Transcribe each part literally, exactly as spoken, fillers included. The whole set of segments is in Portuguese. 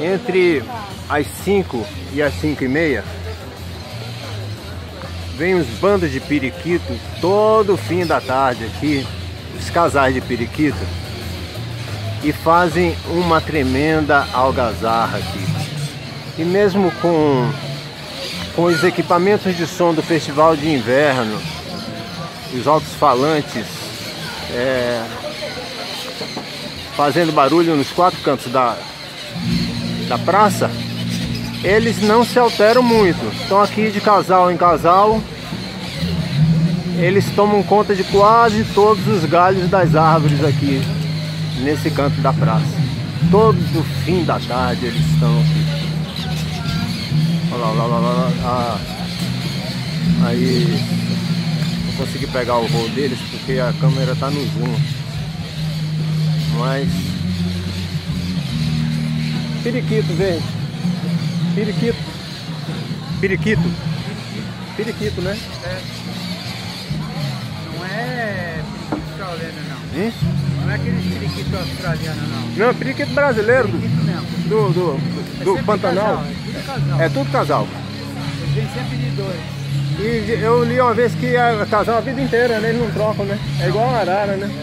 Entre as cinco e as cinco e meia, vem os bandos de periquito todo fim da tarde aqui, os casais de periquito, e fazem uma tremenda algazarra aqui. E mesmo com, com os equipamentos de som do Festival de Inverno, os altos-falantes é, fazendo barulho nos quatro cantos da, da praça, eles não se alteram muito. Estão aqui de casal em casal. Eles tomam conta de quase todos os galhos das árvores aqui nesse canto da praça. Todo fim da tarde eles estão aqui. Olha lá, olha lá, olha lá. Ah, aí não consegui pegar o voo deles porque a câmera está no zoom. Mas periquito verde. Periquito. Periquito. Periquito, né? É. Não é periquito australiano, não. Hum? Não é aquele periquito australiano, não. Não, periquito brasileiro. Periquito mesmo. Do, do, do, É do sempre Pantanal. casal, é tudo casal. É tudo casal. Eles vêm sempre de dois. E eu li uma vez que é casal a vida inteira, né? Eles não trocam, né? É igual a arara, né?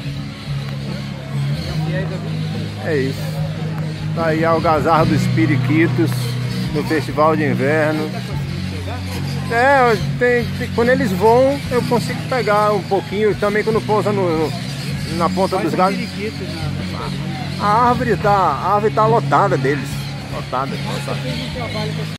E aí, da vida? É isso. Tá aí a algazarra dos periquitos no Festival de Inverno. É, tem, tem, quando eles voam, eu consigo pegar um pouquinho. Também quando pousa no, na ponta Faz dos um galhos. periquito na... A árvore tá, a árvore tá lotada deles. Lotada, Você lotada. fez um trabalho com